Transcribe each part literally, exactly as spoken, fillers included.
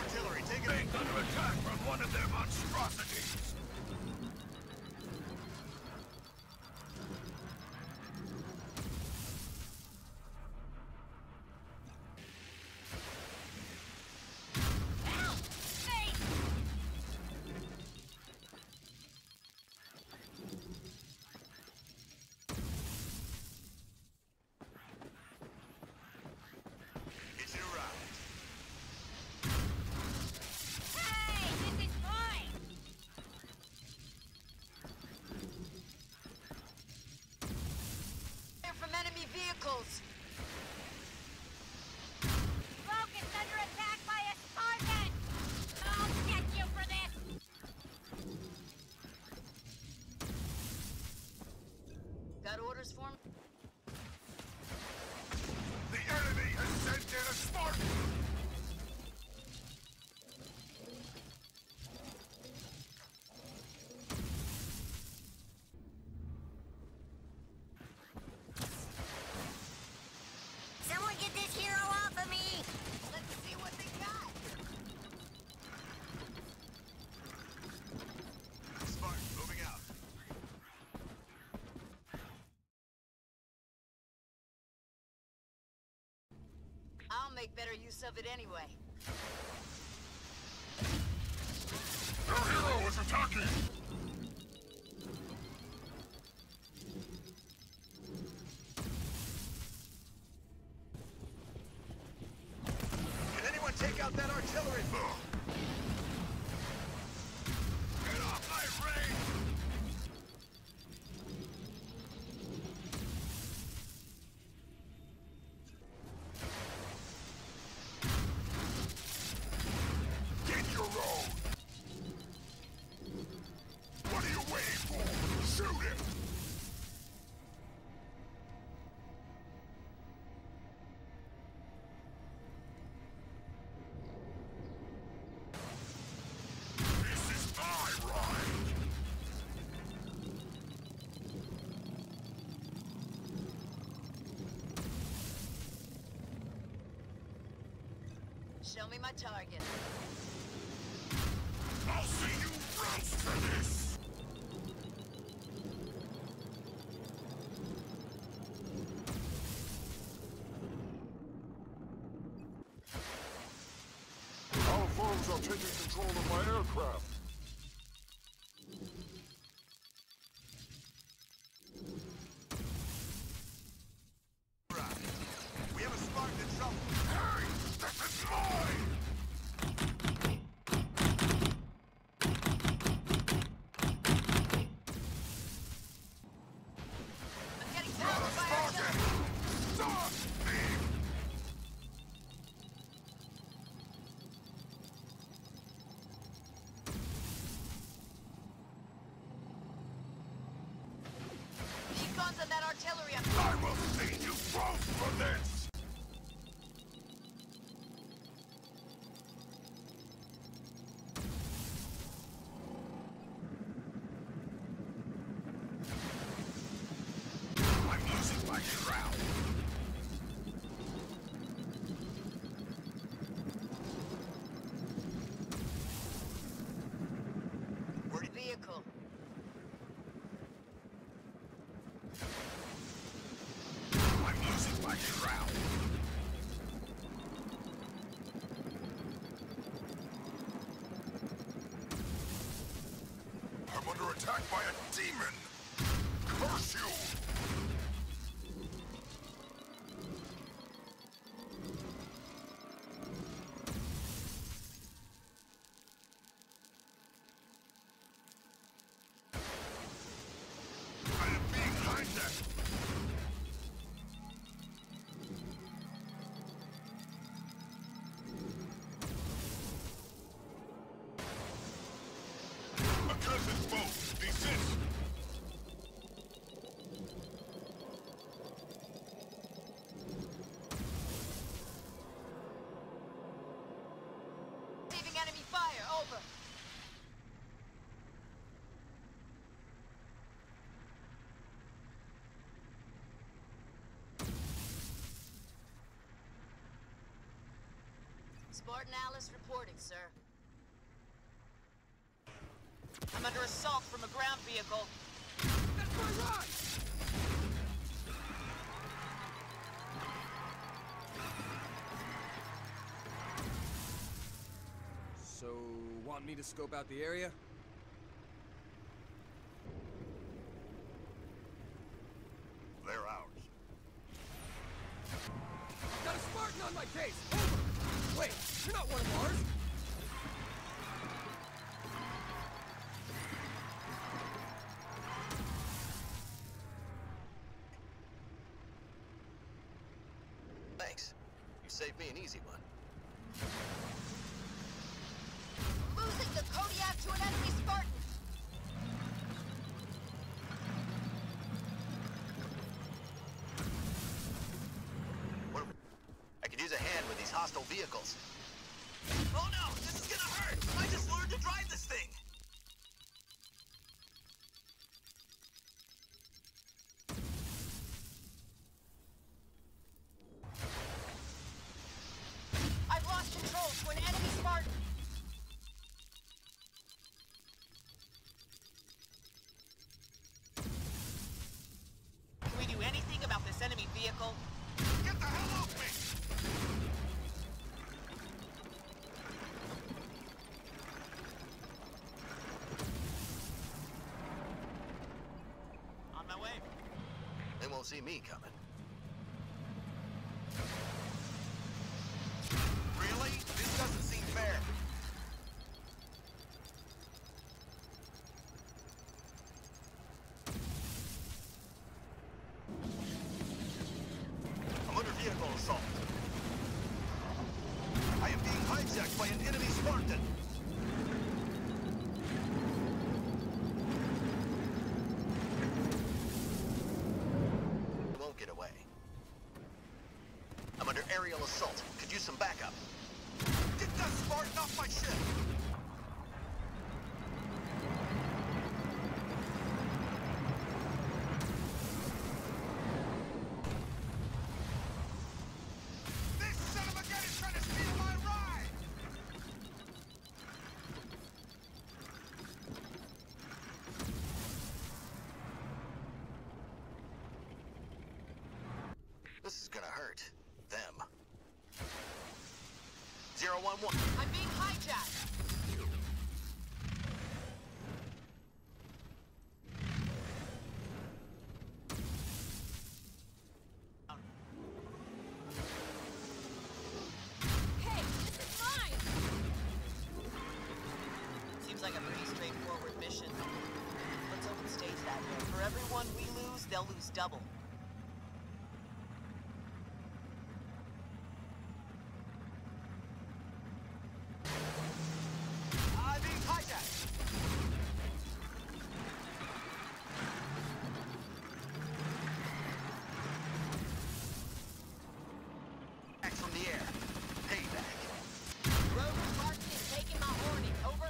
artillery, take it. Being under attack from one of their monstrosities. Vehicles. Focus under attack by a Spartan! I'll get you for this! Got orders for me? The enemy has sent in a Spartan! Get this hero off of me! Let's see what they got! Spartan, moving out. I'll make better use of it anyway. Our hero is attacking! Take out that artillery! Get off my range! Get your own! What are you waiting for? Shoot him! Show me my target. I'll see you roast for this! Our foes are taking control of my aircraft. We have a Spartan in trouble. Hey! This is mine! I'm getting powered by artillery! Stop me! Beacons and that artillery! I will see you both for this! My shroud. Where'd vehicle? I'm losing my shroud. I'm under attack by a demon. Curse you! Accursed boat, desist! Receiving enemy fire, over. Spartan Alice reporting, sir. I'm under assault from a ground vehicle. That's my ride! So, want me to scope out the area? They're ours. Got a Spartan on my case! Over! Wait, you're not one of ours! Thanks. You saved me an easy one. Losing the Kodiak to an enemy Spartan! What are we... I could use a hand with these hostile vehicles. Oh no! This is gonna hurt! I just learned to drive this thing! I've lost control to an enemy Spartan! Can we do anything about this enemy vehicle? Get the hell off me! On my way. They won't see me coming. Really? This doesn't seem fair. I'm under vehicle assault. I am being hijacked by an enemy Spartan. Won't get away. I'm under aerial assault. Could use some backup. Get that Spartan off my ship! This son of a gun is trying to steal my ride! This is gonna hurt. Them. Zero one one. I'm being hijacked! Hey, this is mine! Seems like a pretty straightforward mission. Let's open stage that way. For every one we lose, they'll lose double. I'm being hijacked. Back from the air. Payback. Rogue Spartan is taking my horny. Over.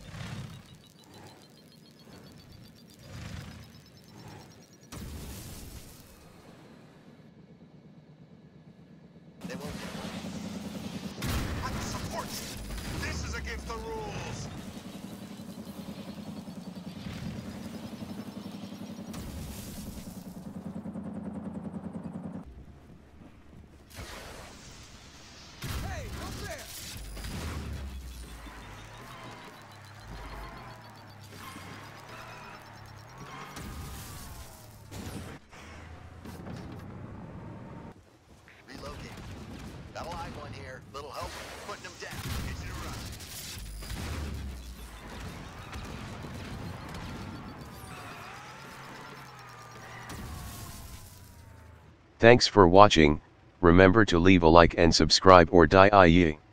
They won't get away. I can support you! This is against the rules! Hey, over there! Relocate. Got a live one here. Little help. Putting them down. Hitching a ride. Thanks for watching. Remember to leave a like and subscribe or die.